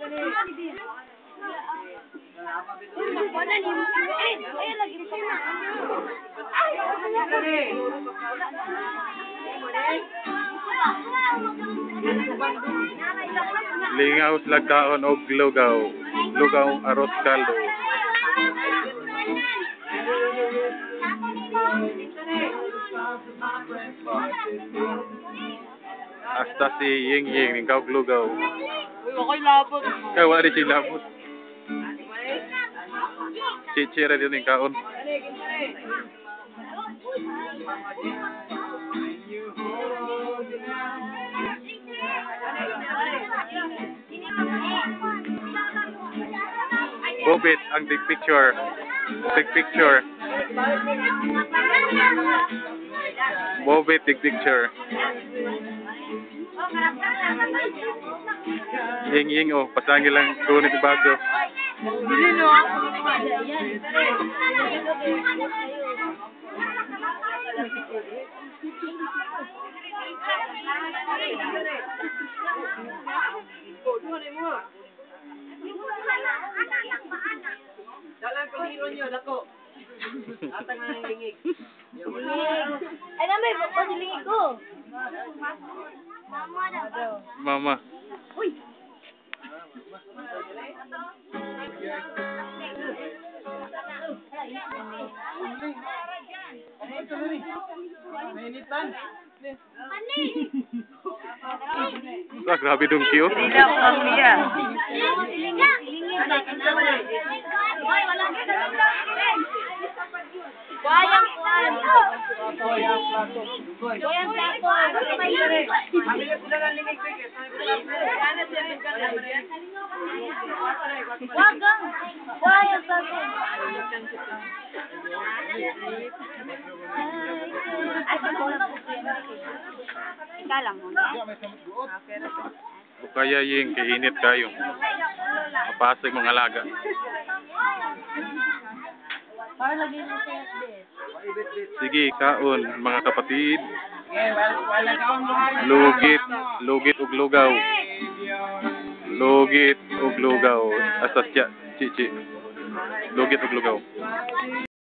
Lingaw lagkaon og lugaw. Lugaw arroz caldo. Hasta si Ying Ying ning kaog lugaw. Uy, ako'y labot. Kay wala di sila labot. Chichira din ning kaon. Bobit ang big picture. Big picture. Bobit big picture. Ying Ying oh, pasangil lang kunit yung baso. Bili no. Dalang kaliro nyo, dako. Atang na ng lingig. Ay, namay, bakit lingig ko? Mama. Uy! Mainitan. Ah, grabe dong kiyo. Tidak ang niya. Wayang kuwan. Wayang plato. Wayang plato. Wagang. Wayang plato. Ay, pagkakala mo ko yan. Ikalam mo na. O kaya Ying, kay init kayo. Mapasag mga alaga. Para lagi na sa Sige, kaon mga kapatid. Wala kaon mo. Lugit, lugit ug lugaw. Lugit ug lugaw. Asa siya, chichi. Lugit ug lugaw.